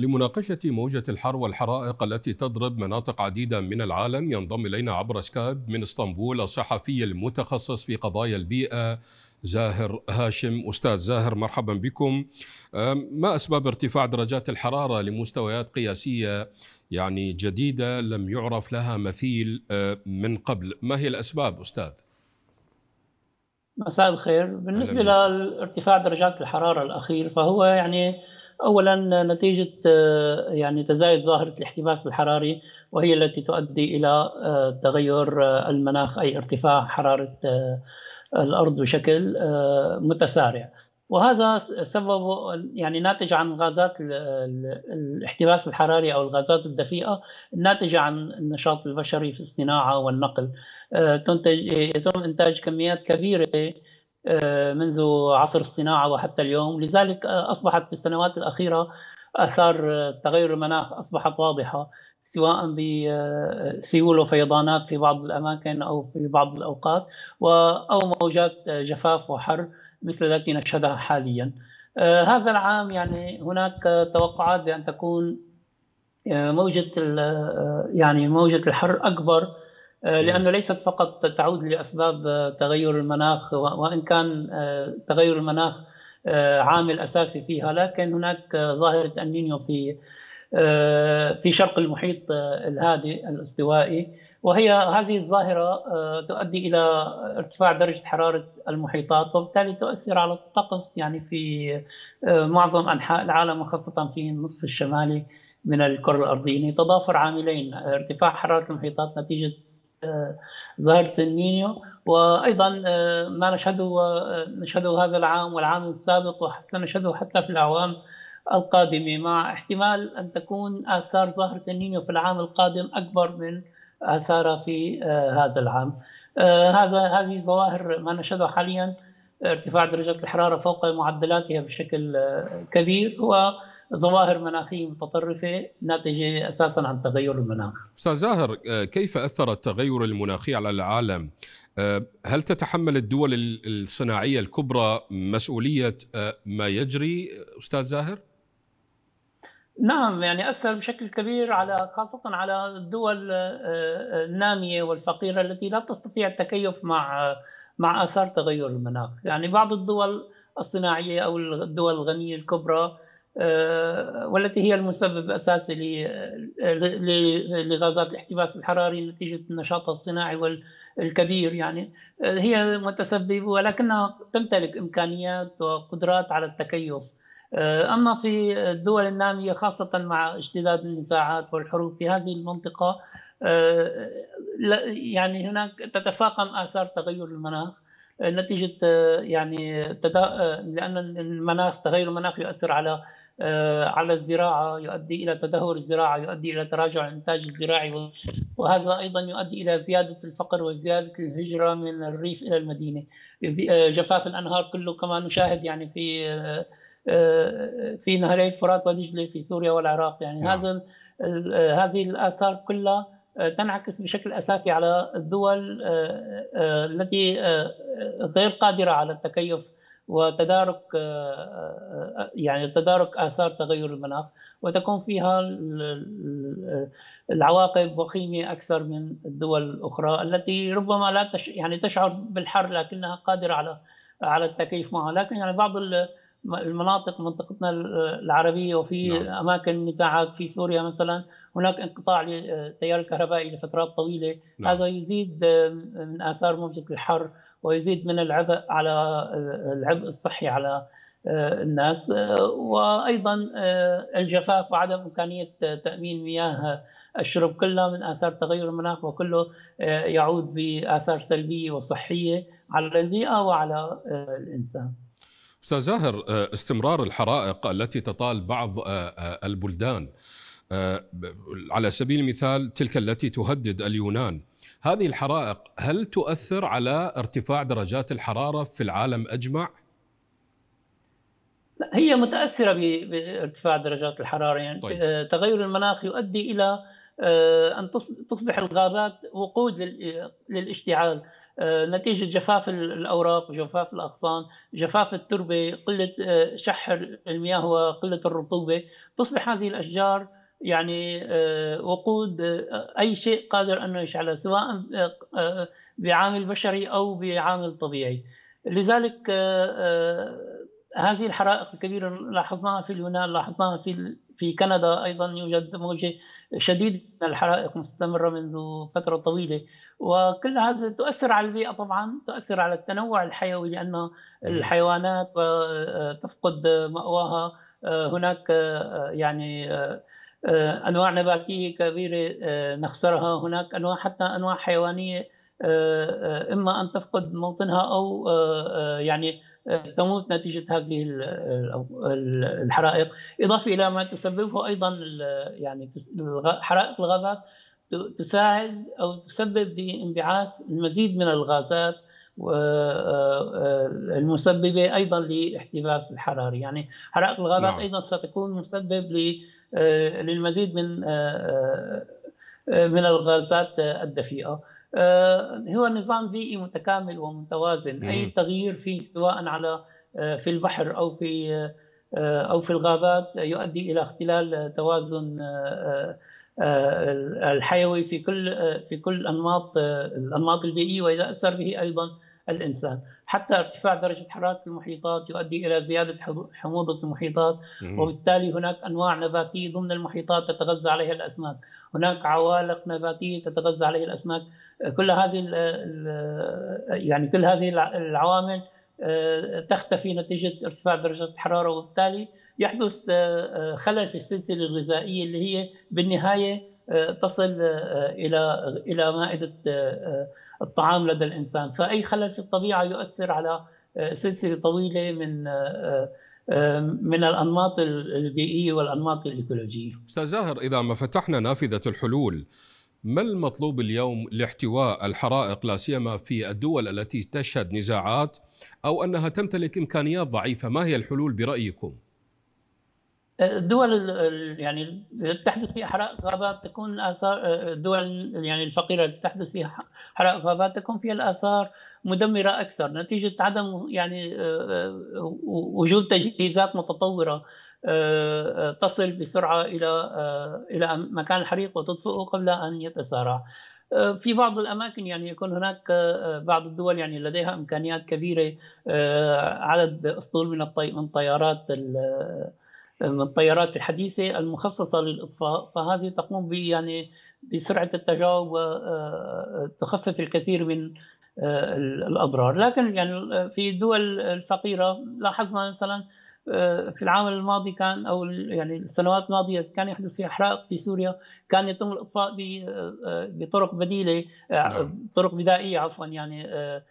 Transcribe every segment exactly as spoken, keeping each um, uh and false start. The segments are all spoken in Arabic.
لمناقشة موجة الحر والحرائق التي تضرب مناطق عديدة من العالم ينضم إلينا عبر سكايب من اسطنبول الصحفي المتخصص في قضايا البيئة زاهر هاشم. أستاذ زاهر، مرحبا بكم. ما أسباب ارتفاع درجات الحرارة لمستويات قياسية يعني جديدة لم يعرف لها مثيل من قبل؟ ما هي الأسباب أستاذ؟ مساء الخير. أهلا بالنسبة وسهلا. لارتفاع درجات الحرارة الأخير فهو يعني أولا نتيجة آه، يعني تزايد ظاهرة الاحتباس الحراري، وهي التي تؤدي إلى آه، تغير آه، المناخ، أي ارتفاع حرارة آه، الأرض بشكل آه، متسارع. وهذا سبب يعني ناتج عن غازات ال- ال- الاحتباس الحراري أو الغازات الدفيئة الناتجة عن النشاط البشري في الصناعة والنقل. آه، تنتج يتم إنتاج كميات كبيرة آه، منذ عصر الصناعة وحتى اليوم. لذلك آه، أصبحت في السنوات الأخيرة آثار آه، تغير المناخ أصبحت واضحة، سواء بسيول وفيضانات في بعض الأماكن أو في بعض الأوقات، أو موجات جفاف وحر مثل التي نشهدها حاليا. آه، هذا العام يعني هناك توقعات بأن تكون آه، موجة آه، يعني موجة الحر أكبر، آه، مم. لأنه ليست فقط تعود لأسباب آه، تغير المناخ، وإن كان آه، تغير المناخ آه، عامل أساسي فيها، لكن هناك آه، ظاهرة النينيو في آه، في شرق المحيط آه، الهادئ الاستوائي. وهي هذه الظاهرة آه، تؤدي إلى ارتفاع درجة حرارة المحيطات، وبالتالي تؤثر على الطقس يعني في آه، معظم أنحاء العالم، وخاصة في النصف الشمالي من الكرة الأرضية. يتضافر عاملين: ارتفاع حرارة المحيطات نتيجة آه، ظاهرة النينيو، وأيضا آه، ما نشهده آه، نشهده هذا العام والعام السابق، وسنشهده حتى في الأعوام القادمة، مع احتمال أن تكون آثار ظاهرة النينيو في العام القادم أكبر من آثارها في آه، هذا العام. آه، هذا هذه ظواهر ما نشهده حاليا، ارتفاع درجات الحرارة فوق معدلاتها بشكل آه، كبير، هو ظواهر مناخية متطرفة ناتجة أساسا عن تغير المناخ. أستاذ زاهر، آه، كيف أثر التغير المناخي على العالم؟ آه، هل تتحمل الدول الصناعية الكبرى مسؤولية آه، ما يجري أستاذ زاهر؟ نعم، يعني أثر بشكل كبير على خاصة على الدول آه، النامية والفقيرة التي لا تستطيع التكيف مع مع آثار تغير المناخ. يعني بعض الدول الصناعية أو الدول الغنية الكبرى، آه، والتي هي المسبب الأساسي ل- ل- لغازات الاحتباس الحراري نتيجة النشاط الصناعي وال- الكبير، يعني آه، هي متسببة، ولكنها تمتلك إمكانيات وقدرات على التكيف. أما في الدول النامية، خاصة مع اشتداد النزاعات والحروب في هذه المنطقة، آه، لا- يعني هناك تتفاقم آثار تغير المناخ آه، نتيجة آه، يعني تدا... آه، لأن المناخ، تغير المناخ يؤثر على آه، على الزراعة، يؤدي إلى تدهور الزراعة، يؤدي إلى تراجع الإنتاج الزراعي، وهذا أيضا يؤدي إلى زيادة الفقر وزيادة الهجرة من الريف إلى المدينة. آه، جفاف الأنهار كله كما نشاهد يعني في آه، آه، في نهري الفرات ودجلة في سوريا والعراق. يعني نعم. هذا هذه الآثار كلها آه، تنعكس بشكل أساسي على الدول آه، آه، التي آه، غير قادرة على التكيف وتدارك آه، آه، يعني تدارك آثار تغير المناخ، وتكون فيها العواقب وخيمة أكثر من الدول الأخرى التي ربما لا تش يعني تشعر بالحر لكنها قادرة على على التكيف معها. لكن يعني بعض المناطق، منطقتنا العربية، وفي نعم. أماكن نزاعات في سوريا مثلا هناك انقطاع للتيار الكهربائي لفترات طويلة. نعم. هذا يزيد من آثار موجة الحر، ويزيد من العبء على العبء الصحي على الناس، وأيضا الجفاف وعدم إمكانية تأمين مياه الشرب، كلها من آثار تغير المناخ، وكله يعود بآثار سلبية وصحية على البيئة وعلى الإنسان. أستاذ زاهر، آه، استمرار الحرائق التي تطال بعض آه، آه، البلدان، آه، ب- على سبيل المثال تلك التي تهدد اليونان، هذه الحرائق هل تؤثر على ارتفاع درجات الحرارة في العالم أجمع؟ لا، هي متأثرة ب- بارتفاع درجات الحرارة. يعني طيب. آه، تغير المناخ يؤدي إلى آه، أن تص- تصبح الغابات وقود لل- للاشتعال. نتيجة جفاف الأوراق وجفاف الأغصان، جفاف التربة، قلة شح المياه وقلة الرطوبة، تصبح هذه الأشجار يعني وقود أي شيء قادر أنه يشعلها، سواء بعامل بشري أو بعامل طبيعي. لذلك هذه الحرائق الكبيرة لاحظناها في اليونان، لاحظناها في في كندا أيضا، يوجد موجة شديدة من الحرائق مستمرة منذ فترة طويلة، وكل هذا تؤثر على البيئة طبعا، تؤثر على التنوع الحيوي لأن الحيوانات تفقد مأواها. هناك يعني أنواع نباتية كبيرة نخسرها، هناك أنواع حتى أنواع حيوانية إما أن تفقد موطنها أو يعني تموت نتيجة هذه الحرائق، إضافة إلى ما تسببه أيضا يعني حرائق الغابات تساعد أو تسبب بانبعاث المزيد من الغازات المسببة أيضا لاحتباس الحراري. يعني حرائق الغابات نعم. أيضا ستكون مسبب للمزيد من من الغازات الدفيئة. هو نظام بيئي متكامل ومتوازن، مم. أي تغيير فيه سواء على في البحر أو في أو في الغابات يؤدي إلى اختلال توازن الحيوي في كل في كل أنماط الأنماط البيئية، وإذا أثر به أيضا الإنسان. حتى ارتفاع درجة حرارة المحيطات يؤدي إلى زيادة حموضة المحيطات، وبالتالي هناك أنواع نباتية ضمن المحيطات تتغذى عليها الأسماك، هناك عوالق نباتية تتغذى عليها الأسماك. كل هذه يعني كل هذه العوامل تختفي نتيجة ارتفاع درجة الحرارة، وبالتالي يحدث خلل في السلسلة الغذائية اللي هي بالنهاية تصل إلى إلى مائدة الطعام لدى الإنسان. فأي خلل في الطبيعة يؤثر على سلسلة طويلة من من الأنماط البيئية والأنماط الإيكولوجية. أستاذ زاهر، إذا ما فتحنا نافذة الحلول، ما المطلوب اليوم لاحتواء الحرائق لا سيما في الدول التي تشهد نزاعات أو أنها تمتلك إمكانيات ضعيفة؟ ما هي الحلول برأيكم؟ الدول يعني تحدث فيها حرائق غابات تكون آثار، الدول يعني الفقيرة تحدث فيها حرائق غابات تكون فيها الآثار مدمرة أكثر نتيجة عدم يعني وجود تجهيزات متطورة تصل بسرعة إلى إلى مكان الحريق وتطفئه قبل أن يتسارع. في بعض الأماكن يعني يكون هناك بعض الدول يعني لديها إمكانيات كبيرة، عدد أسطول من من الطيارات من الطيارات الحديثة المخصصة للإطفاء، فهذه تقوم ب يعني بسرعة التجاوب وتخفف الكثير من الأضرار. لكن يعني في الدول الفقيرة لاحظنا مثلا في العام الماضي كان أو يعني السنوات الماضية كان يحدث فيها حرائق في سوريا، كان يتم الإطفاء بطرق بديلة، طرق بدائية عفوا، يعني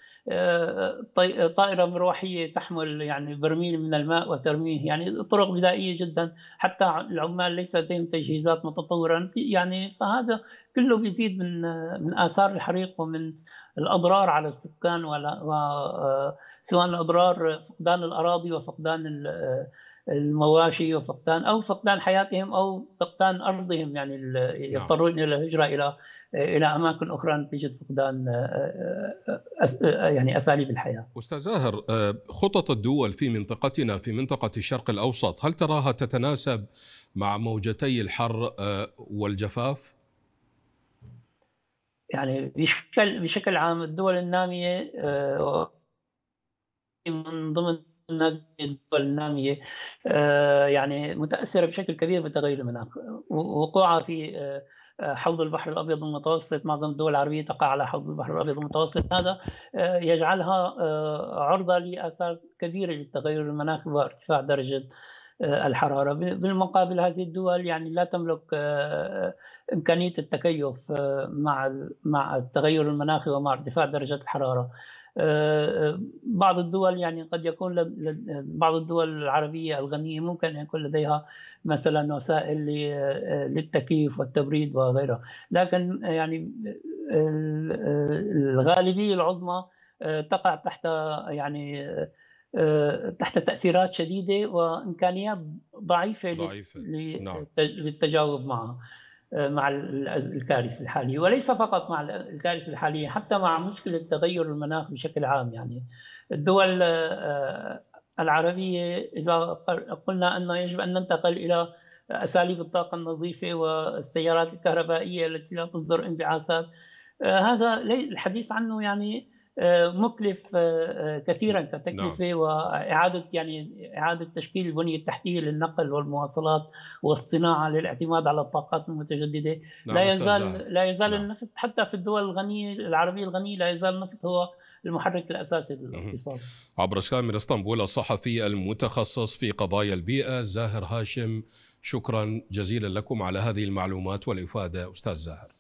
طائرة مروحية تحمل يعني برميل من الماء وترميه، يعني طرق بدائية جدا، حتى العمال ليس لديهم تجهيزات متطورة يعني. فهذا كله بيزيد من من آثار الحريق ومن الأضرار على السكان، سواء الأضرار فقدان الأراضي وفقدان المواشي وفقدان أو فقدان حياتهم أو فقدان أرضهم، يعني يضطرون إلى الهجرة إلى إلى أماكن أخرى نتيجة فقدان يعني أساليب الحياة. أستاذ زاهر، خطط الدول في منطقتنا في منطقة الشرق الأوسط هل تراها تتناسب مع موجتي الحر والجفاف؟ يعني بشكل بشكل عام الدول النامية من ضمن الدول النامية يعني متأثرة بشكل كبير بتغير المناخ، وقوعها في حوض البحر الأبيض المتوسط. معظم الدول العربية تقع على حوض البحر الأبيض المتوسط، هذا يجعلها عرضة لآثار كبيرة للتغير المناخي وارتفاع درجة الحرارة. بالمقابل هذه الدول يعني لا تملك إمكانية التكيف مع مع التغير المناخي ومع ارتفاع درجة الحرارة. بعض الدول يعني قد يكون بعض الدول العربية الغنية ممكن أن يكون لديها مثلا وسائل للتكييف والتبريد وغيرها، لكن يعني الغالبية العظمى تقع تحت يعني تحت تأثيرات شديدة وإمكانيات ضعيفة, ضعيفة. للتجاوب معها. مع الكارثة الحالية، وليس فقط مع الكارثة الحالية، حتى مع مشكلة تغير المناخ بشكل عام. يعني الدول العربية إذا قلنا أنه يجب أن ننتقل إلى أساليب الطاقة النظيفة والسيارات الكهربائية التي لا تصدر انبعاثات، هذا الحديث عنه يعني مكلف كثيرا كتكلفة، نعم. وإعادة يعني إعادة تشكيل البنية التحتية للنقل والمواصلات والصناعة للاعتماد على الطاقات المتجددة. نعم لا أستاذ يزال زاهر. لا يزال نعم. النفط حتى في الدول الغنية العربية الغنية، لا يزال النفط هو المحرك الأساسي للاقتصاد. عبر سكايب من اسطنبول الصحفي المتخصص في قضايا البيئة زاهر هاشم، شكرا جزيلا لكم على هذه المعلومات والإفادة أستاذ زاهر.